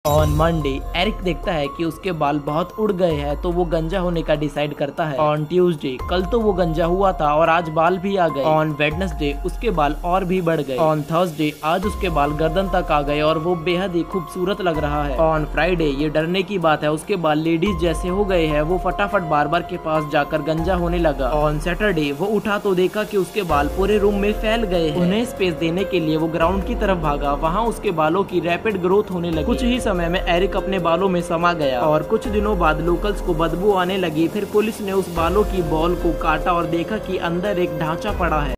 On Monday Eric देखता है कि उसके बाल बहुत उड़ गए हैं, तो वो गंजा होने का डिसाइड करता है। ऑन ट्यूसडे कल तो वो गंजा हुआ था और आज बाल भी आ गए। ऑन वेडनेसडे उसके बाल और भी बढ़ गए। ऑन थर्सडे आज उसके बाल गर्दन तक आ गए और वो बेहद ही खूबसूरत लग रहा है। ऑन फ्राइडे ये डरने की बात है, उसके बाल लेडीज जैसे हो गए हैं। वो फटाफट बार्बर के पास जाकर गंजा होने लगा। ऑन सैटरडे वो उठा तो देखा कि उसके बाल पूरे रूम में फैल गए हैं। उन्हें स्पेस देने के लिए वो ग्राउंड की तरफ भागा। वहाँ उसके बालों की रैपिड ग्रोथ होने लगी। कुछ ही समय में एरिक अपने बालों में समा गया और कुछ दिनों बाद लोकल्स को बदबू आने लगी। फिर पुलिस ने उस बालों की बॉल को काटा और देखा कि अंदर एक ढांचा पड़ा है।